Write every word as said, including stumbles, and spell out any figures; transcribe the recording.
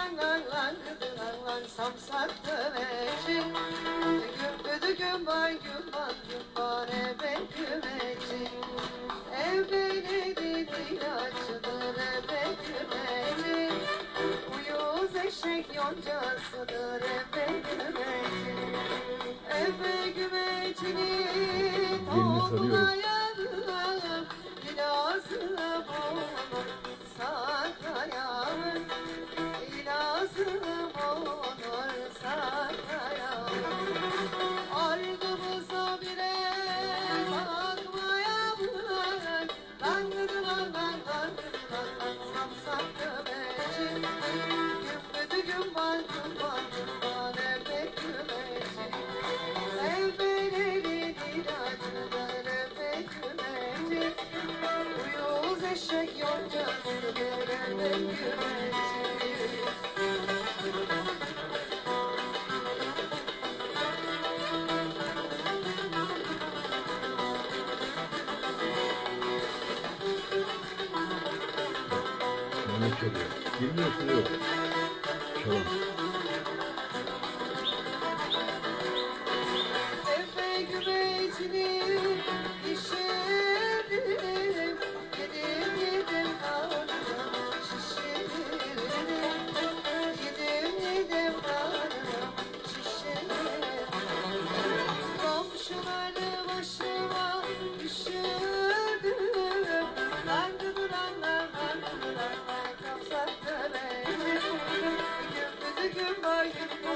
lan lan lan lan lan samsak döveci. Gümbüdü gümban gümban gümban ebe gümeci. Ebeleri ilaçıdır ebe gümeci. Uyuz eşek yoncasıdır ebe gümeci. Ebe gümecinin tohumuna yanım, ilazım olur saklayalım, ilazım olur saklayalım. Ardımıza bile bakmayalım, langıdı lan lan langıdı lan lan samsak döveci. Gümbüdü gümban gümban gümban ebe gümeci. Evlerin ilacıdır ebe gümeci. Uyuz eşek yoncasıdır ebe gümeci. Ne çalıyor? Bilmiyorsun yok. Çalın. Ebe gümecinin işedim, yedim yedim karnım şişirdim. Yedim yedim karnım şişirdim. Komşuları başıma düşürdüm. Langıdı lan lan langıdı lan lan kapsak döveci. Gümbüdü gümba gümba